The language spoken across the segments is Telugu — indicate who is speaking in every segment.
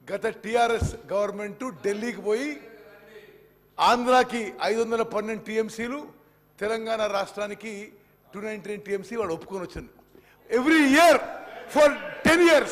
Speaker 1: గత టిఆర్ఎస్ గవర్నమెంట్ ఢిల్లీకి పోయి ఆంధ్రాకి 512 టీఎంసీలు, తెలంగాణ రాష్ట్రానికి 299 టీఎంసీ వాళ్ళు ఒప్పుకొని వచ్చింది. Every year for 10 years.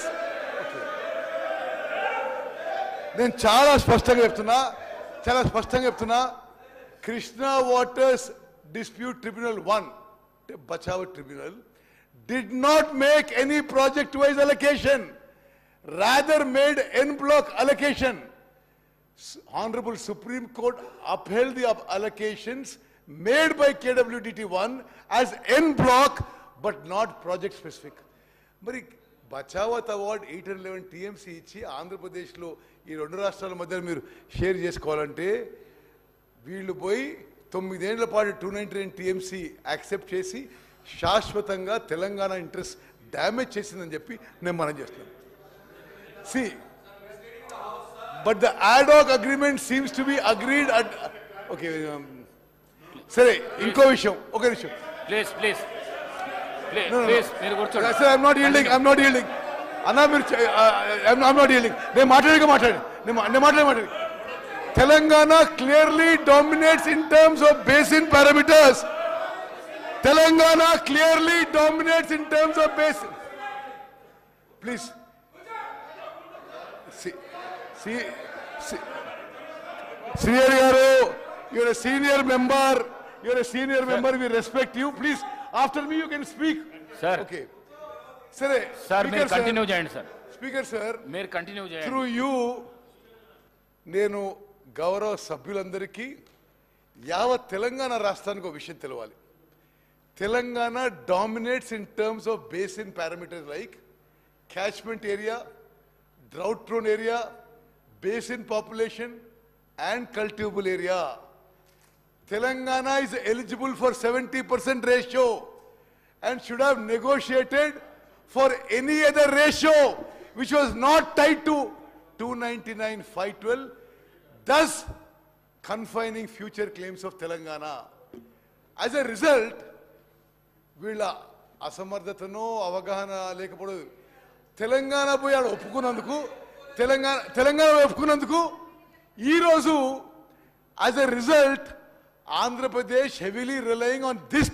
Speaker 1: నేను చాలా స్పష్టంగా చెప్తున్నా, Krishna waters dispute tribunal 1, Bachawat tribunal, did not make any project wise allocation, rather made en bloc allocation. Honorable Supreme Court upheld the allocations made by KWDT1 as en bloc but not project specific. Mari Bachawat award 811 TMC ఇచ్చి ఆంధ్రప్రదేశ్లో ఈ రెండు రాష్ట్రాల మధ్య మీరు షేర్ చేసుకోవాలంటే వీళ్ళు పోయి 9 ఏళ్ల పాటు 299 TMC యాక్సెప్ట్ చేసి శాశ్వతంగా తెలంగాణ ఇంట్రెస్ట్ డ్యామేజ్ చేసిందని చెప్పి నేను మనం చేస్తున్నాను. See, but the ad hoc agreement seems to be agreed at. Okay, సరే ఇంకో విషయం, ఒక నిమిషం.
Speaker 2: Please. మీరు కూర్చోండి.
Speaker 1: Sir, I'm not yielding. అన్నా మీరు I'm not yielding. నేను మాట్లాడి. Telangana clearly dominates in terms of basin parameters. Telangana clearly dominates in terms of basin. Please. See, Senior Garu, you're a senior member. We respect you. Please, after me you can speak.
Speaker 2: Sir.
Speaker 1: Okay. Sir,
Speaker 2: మీరు కంటిన్యూ చేయండి సార్.
Speaker 1: Speaker sir,
Speaker 2: మీరు కంటిన్యూ చేయండి.
Speaker 1: Through you, నేను గౌరవ సభ్యులందరికీ యావత్ తెలంగాణ రాష్ట్రానికి ఒక విషయం తెలవాలి. Telangana dominates in terms of basin parameters like catchment area, drought prone area, basin population and cultivable area. Telangana is eligible for 70% ratio and should have negotiated for any other ratio which was not tied to 299/512, thus confining future claims of Telangana. As a result, వీళ్ళ అసమర్థతను అవగాహన లేకపోవడం, తెలంగాణ పోయి ఆడ ఒప్పుకున్నందుకు ఈరోజు as a result Andhra Pradesh heavily relying on this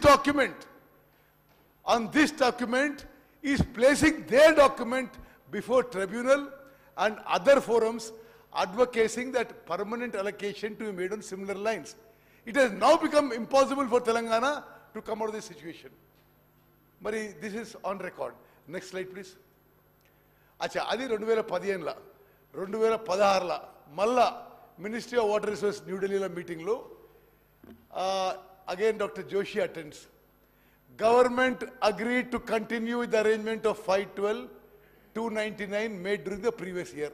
Speaker 1: document is placing their document before tribunal and other forums advocating that permanent allocation to be made on similar lines. It has now become impossible for Telangana to come out of this situation. Mari, this is on record. Next slide, please. Acha, adi 2015 2016 malla Ministry of Water Resources New Delhi meeting lo again Dr. Joshi attends. Government agreed to continue with the arrangement of 512 299 made during the previous year.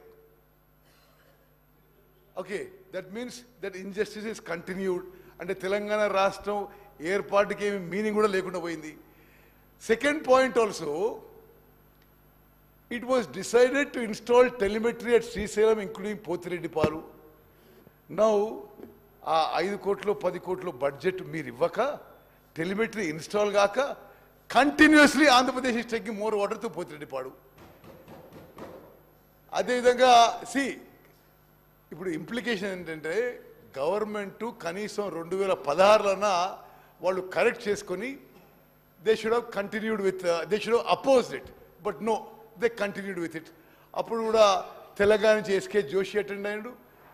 Speaker 1: Okay, that means that injustice is continued and Telangana Rashtra ఏర్పాటుకి ఏమి మీనింగ్ కూడా లేకుండా పోయింది. Second point also, it was decided to install telemetry at Srisalam including Potireddiparu. Now, 5 కోట్లు 10 కోట్లు బడ్జెట్ మీరు ఇవ్వక టెలిమెట్రీ ఇన్స్టాల్ కాక continuously Andhra Pradesh is taking more water to Pothireddypadu. అదేవిధంగా ఇప్పుడు ఇంప్లికేషన్ ఏంటంటే గవర్నమెంట్ కనీసం 2016లోనా వాళ్ళు కరెక్ట్ చేసుకొని they should have continued with they should have opposed it, but no they continued with it. అప్పుడు కూడా తెలంగాణ నుంచి ఎస్కే జోషి అటెండ్ అయ్యాడు,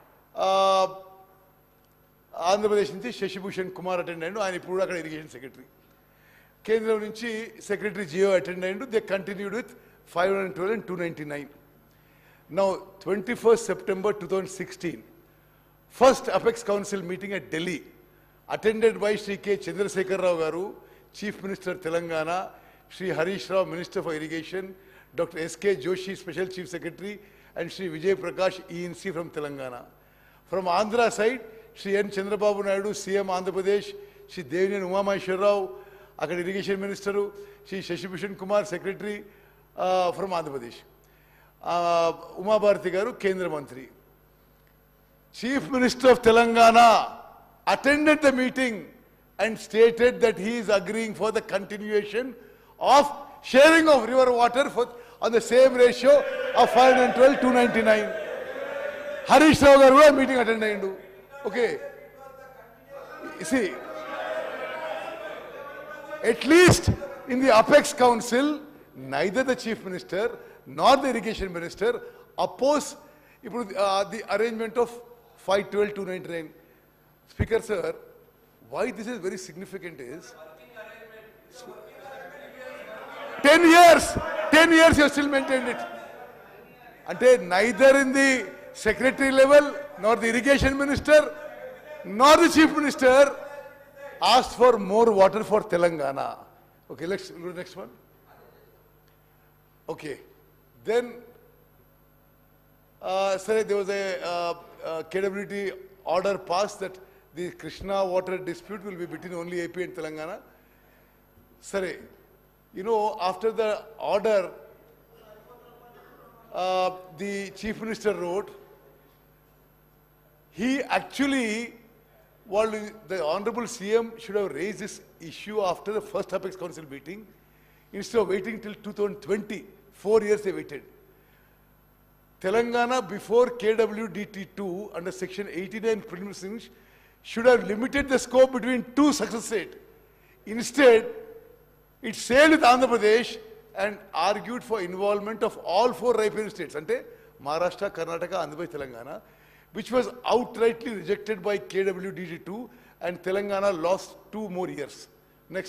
Speaker 1: ఆంధ్రప్రదేశ్ నుంచి శశిభూషణ్ కుమార్ అటెండ్ అయ్యాడు, ఆయన ఇప్పుడు అక్కడ ఇరిగేషన్ సెక్రటరీ. కేంద్రం నుంచి సెక్రటరీ జియో అటెండ్ అయ్యాడు. They continued with 512 and 299. Now, 21st September 2016, first Apex Council meeting at Delhi, attended by Shri K. Chandrasekhar Rao Garu, Chief Minister Telangana, Shri Harish Rao, Minister for Irrigation, Dr. S.K. Joshi, Special Chief Secretary, and Shri Vijay Prakash, ENC from Telangana. From Andhra side, Shri N. Chandrababu Naidu, CM Andhra Pradesh, Shri Devinian Umamaheshwar Rao, Akkada Irrigation Minister, Shri Shashibhushan Kumar, Secretary from Andhra Pradesh. Uma Bharati Garu, Kendra Mantri. Chief Minister of Telangana attended the meeting and stated that he is agreeing for the continuation of sharing of river water on the same ratio of 512 299. Harish Rao garu కూడా మీటింగ్ అటెండ్ అయ్యిండు. Okay, see at least in the Apex Council, neither the Chief Minister nor the Irrigation Minister oppose the arrangement of 512-299. Speaker sir, why this is very significant is 10 years you have still maintained it. Ante neither in the secretary level nor the Irrigation Minister nor the Chief Minister asked for more water for Telangana. Okay, let's go to the next one. Okay, then sir, there was a KWT order passed that the Krishna water dispute will be between only AP and Telangana. Sir, you know, after the order, the Chief Minister wrote, he actually, the Honorable CM should have raised this issue after the first Apex Council meeting, instead of waiting till 2020. 4 years they waited. Telangana before KWDT2 under section 89 preliminaries should have limited the scope between two success states. Instead, it sailed with Andhra Pradesh and argued for involvement of all 4 riparian states, ante Maharashtra, Karnataka, Andhra Pradesh, Telangana, which was outrightly rejected by KWDT2, and Telangana lost 2 more years. Next.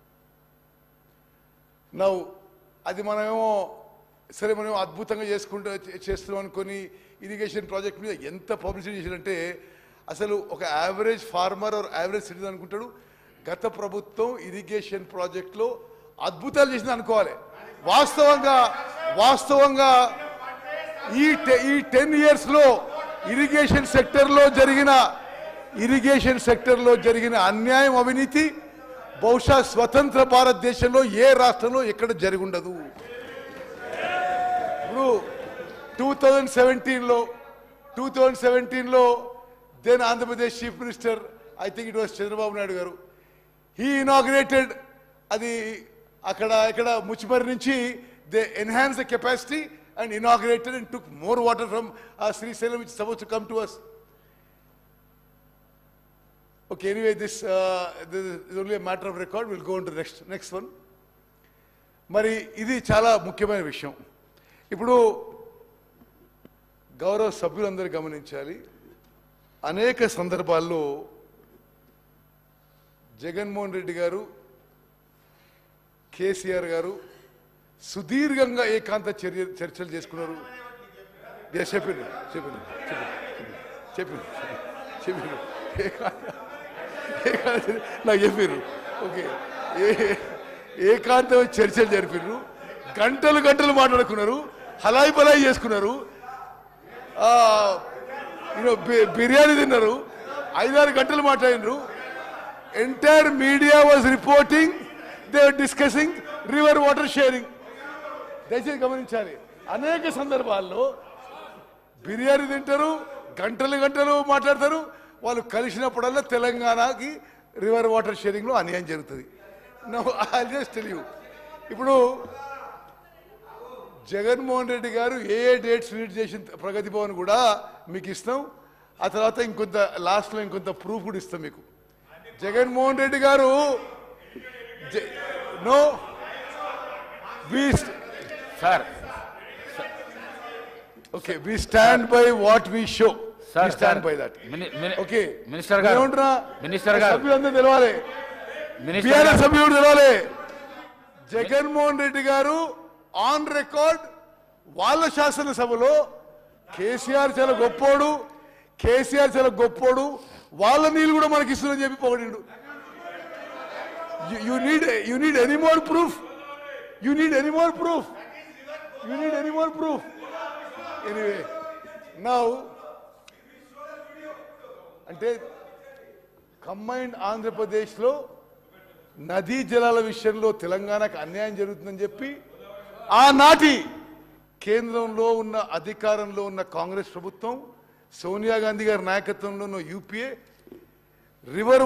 Speaker 1: Now, అది మనమేమో సరే మనం అద్భుతంగా చేస్తున్నాం అనుకొని ఇరిగేషన్ ప్రాజెక్ట్ మీద ఎంత పబ్లిసిటీ చేశారంటే అసలు ఒక average farmer or average citizen అనుకుంటాడు గత ప్రభుత్వం ఇరిగేషన్ ప్రాజెక్ట్లో అద్భుతాలు చేసింది అనుకోవాలి. వాస్తవంగా ఈ 10 yearsలో ఇరిగేషన్ సెక్టర్లో జరిగిన అన్యాయం, అవినీతి బహుశా స్వతంత్ర భారతదేశంలో ఏ రాష్ట్రంలో ఎక్కడ జరిగి ఉండదు. ఇప్పుడు 2017లో then Andhra Pradesh chief minister, I think it was Chandrababu Naidu garu, he inaugurated అది అక్కడ ముచ్చిమరి నుంచి they enhance the capacity and inaugurated and took more water from Srisailam, which is supposed to come to us. Okay, anyway, this is only a matter of record. We'll go on to the next one. Mari, ఇది చాలా ముఖ్యమైన విషయం. ఇప్పుడు గౌరవ సభ్యులందరూ గమనించాలి, అనేక సందర్భాల్లో జగన్మోహన్ రెడ్డి గారు, కేసీఆర్ గారు సుదీర్ఘంగా ఏకాంత చర్చలు చేసుకున్నారు. చెప్పారు నాకు చెప్పారు. ఓకే, ఏకాంత చర్చలు జరిపారు, గంటలు మాట్లాడుకున్నారు, హలాయి బలాయి చేసుకున్నారు, బిర్యానీ తిన్నారు, 5-6 గంటలు మాట్లాడినారు. Entire media was reporting, they are discussing river water sharing. దయచేసి గమనించాలి, అనేక సందర్భాల్లో బిర్యానీ తింటారు, గంటలు మాట్లాడతారు, వాళ్ళు కలిసినప్పుడల్లా తెలంగాణకి రివర్ వాటర్ షేరింగ్లో అన్యాయం జరుగుతుంది. Now I just tell you, ఇప్పుడు జగన్మోహన్ రెడ్డి గారు ఏ డేట్స్ రిలీజ్ చేసిన ప్రగతి భవన్ కూడా మీకు ఇస్తాం, ఆ తర్వాత ఇంకొంత లాస్ట్లో ఇంకొంత ప్రూఫ్ కూడా ఇస్తాం మీకు. Jaganmohan Reddy garu no
Speaker 2: sir,
Speaker 1: okay, we stand by what we show. We stand by that. Okay,
Speaker 2: minister garu
Speaker 1: సభ్యులందరూ తెలవాలి, బీఆర్ఎస్ సభ్యుడు తెలవాలి. జగన్మోహన్ రెడ్డి గారు ఆన్ రికార్డ్ వాళ్ళ శాసనసభలో కేసీఆర్ చాలా గొప్పోడు, వాళ్ళ నీళ్ళు కూడా మనకి ఇస్తుందని చెప్పి పొగిడిండు. You need any more proof? You need any more proof? Anyway, now, అంటే కంబైన్డ్ ఆంధ్రప్రదేశ్లో నదీ జలాల విషయంలో తెలంగాణకు అన్యాయం జరుగుతుందని చెప్పి ఆనాటి కేంద్రంలో ఉన్న అధికారంలో ఉన్న కాంగ్రెస్ ప్రభుత్వం, సోనియా గాంధీ గారి నాయకత్వంలో ఉన్న యూపీఏ రివర్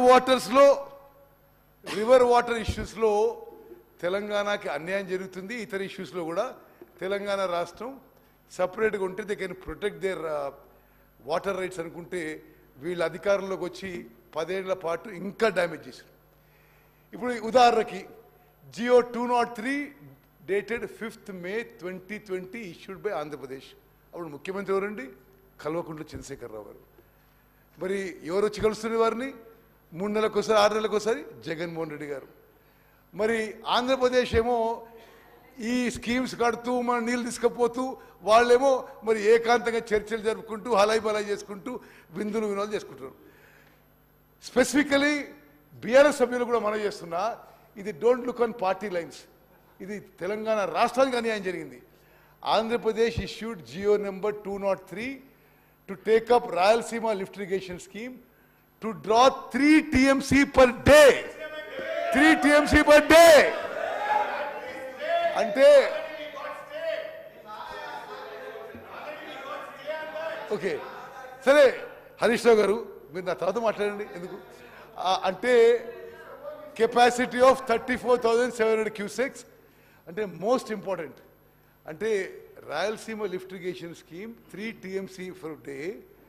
Speaker 1: వాటర్ ఇష్యూస్లో తెలంగాణకి అన్యాయం జరుగుతుంది. ఇతర ఇష్యూస్లో కూడా తెలంగాణ రాష్ట్రం సపరేట్గా ఉంటే they can protect their water rights అనుకుంటే వీళ్ళ అధికారంలోకి వచ్చి 10 ఏళ్ల పాటు ఇంకా డ్యామేజ్ చేశారు. ఇప్పుడు ఉదాహరణకి G O 203 dated 5th May 2020 issued by Andhra Pradesh. అప్పుడు ముఖ్యమంత్రి ఎవరండి? కల్వకుంట్ల చంద్రశేఖరరావు గారు. మరి ఎవరు వచ్చి కలుస్తున్న వారిని? 3 నెలలకు ఒకసారి 6 నెలలకు ఒకసారి జగన్మోహన్ రెడ్డి గారు. మరి ఆంధ్రప్రదేశ్ ఏమో ఈ స్కీమ్స్ కడుతూ మన నీళ్ళు తీసుకుపోతూ వాళ్ళేమో మరి ఏకాంతంగా చర్చలు జరుపుకుంటూ హలాయి బలాయి చేసుకుంటూ విందులు వినోదాలు చేసుకుంటారు. స్పెసిఫికలీ బీఆర్ఎస్ సభ్యులు కూడా మనం చేస్తున్నా, ఇది don't look on party lines, ఇది తెలంగాణ రాష్ట్రానికి అన్యాయం జరిగింది. Andhra Pradesh issued G O number 203 to take up Rayalaseema lift irrigation scheme to draw 3 TMC per day. 3 TMC per day. అంటే ఓకే సరే హరీష్ రావు గారు మీరు నా తర్వాత మాట్లాడండి. ఎందుకు అంటే కెపాసిటీ ఆఫ్ 34,700 క్యూసెక్స్ అంటే మోస్ట్ ఇంపార్టెంట్. అంటే Rayalaseema lift irrigation scheme 3 TMC for day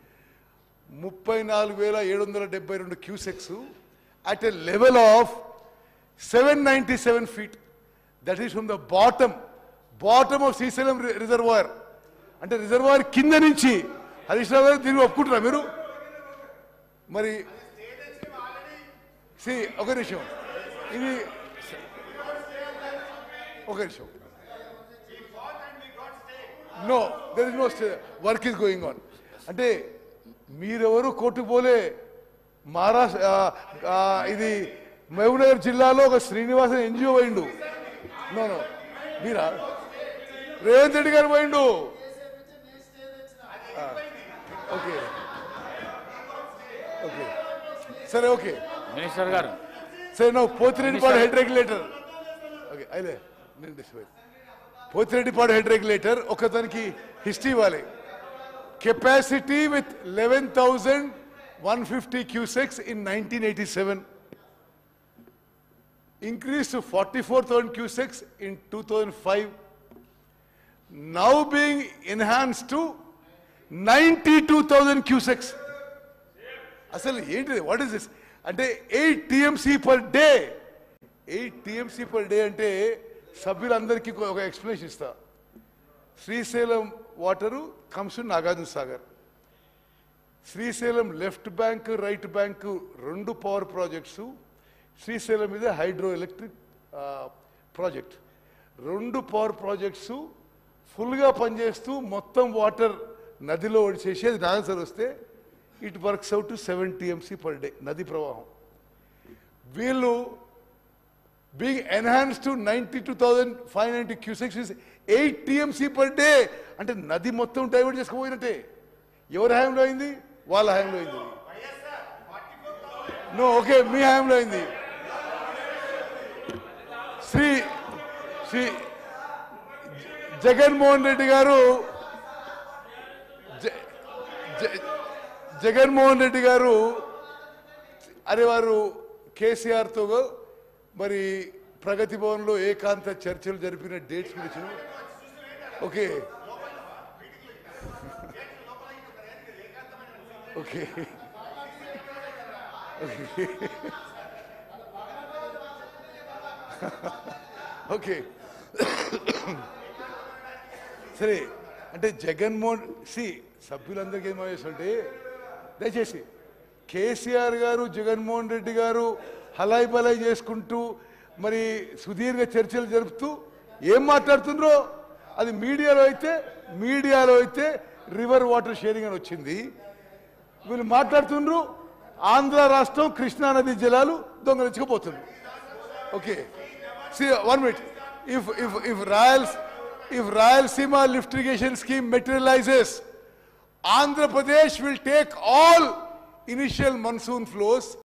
Speaker 1: 34,772 cusecs at a level of 797 feet. That is from the bottom of Srisalam reservoir. అంటే రిజర్వాయర్ కింద నుంచి. హరీష్ రావు గారు దీన్ని ఒప్పుకుంటారా మీరు? మరి ఒక నిమిషం, ఇది ఒక నిమిషం. No there is no work is going on. అంటే మీరెవరు కోర్టుకు పోలే. మహారాష్ట్ర ఇది మహబూబ్నగర్ జిల్లాలో ఒక శ్రీనివాసన్ NGO పోయిండు. నో మీరా? రేవంత్ రెడ్డి గారు పోయిండు. ఓకే ఓకే సరే ఓకే
Speaker 2: మినిస్టర్ గారు
Speaker 1: సరే no Pothireddypadu head regulator. Okay అయితే నేను డిస్పోజ్ పోతిరెడ్డిపాడు హెడ్ రెగ్యులేటర్ ఒకదానికి హిస్టరీ ఇవ్వాలి. Capacity with 11,150 cusecs in 1987. increased to 44,000 cusecs in 2005, now being enhanced to 92,000 cusecs. అసలు ఏంటిది? What is this? అంటే 8 TMC per day. 8 TMC per day అంటే సభ్యులందరికీ ఒక ఎక్స్ప్లెనేషన్ ఇస్తా. Srisailam water comes to Nagarjuna Sagar. Srisailam left bank right bank 2 power projects. Srisailam మీద hydro electric project. 2 power projects ఫుల్గా పనిచేస్తూ మొత్తం వాటర్ నదిలో ఒడిచేసి అది ఆన్సర్ వస్తే it works out to 7 TMC per day నది ప్రవాహం. వీళ్ళు being enhance to 92,590 cusecs is 8 TMC per day. అంటే నది మొత్తం డైవర్ట్ చేసుకుపోయినట్టే. ఎవరి హయాంలో అయింది? వాళ్ళ హయాంలో అయింది. నో ఓకే మీ హయాంలో అయింది. శ్రీ జగన్మోహన్ రెడ్డి గారు అరే వారు కేసీఆర్తో మరి ప్రగతి భవన్లో ఏకాంత చర్చలు జరిపిన డేట్స్ గురించి ఓకే ఓకే ఓకే సరే అంటే జగన్మోహన్ సభ్యులందరికీ ఏమో చేస్తుంటే దయచేసి కేసీఆర్ గారు జగన్మోహన్ రెడ్డి గారు హలాయి బలాయి చేసుకుంటూ మరి సుదీర్ఘ చర్చలు జరుపుతూ ఏం మాట్లాడుతుండ్రో అది మీడియాలో అయితే రివర్ వాటర్ షేరింగ్ అని వచ్చింది. వీళ్ళు మాట్లాడుతుండ్రు ఆంధ్ర రాష్ట్రం కృష్ణా నది జలాలు దొంగలించుకుపోతుంది. Okay one minute. If Rayalaseema lift irrigation scheme materializes, Andhra Pradesh will take all initial monsoon flows